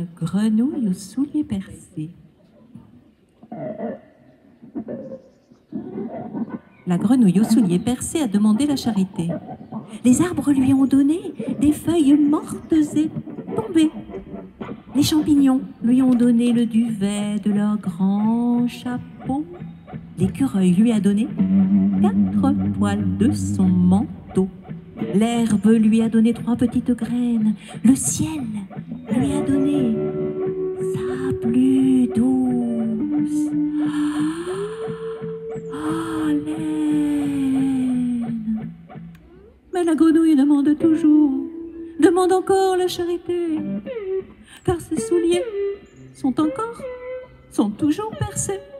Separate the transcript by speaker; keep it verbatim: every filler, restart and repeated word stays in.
Speaker 1: grenouille aux souliers percés. La grenouille aux souliers percés a demandé la charité. Les arbres lui ont donné des feuilles mortes et tombées. Les champignons lui ont donné le duvet de leur grand chapeau. L'écureuil lui a donné quatre poils de son manteau. L'herbe lui a donné trois petites graines. Le ciel lui a donné sa pluie douce. Ah, laine. Mais la grenouille demande toujours, demande encore la charité, car ses souliers sont encore, sont toujours percés.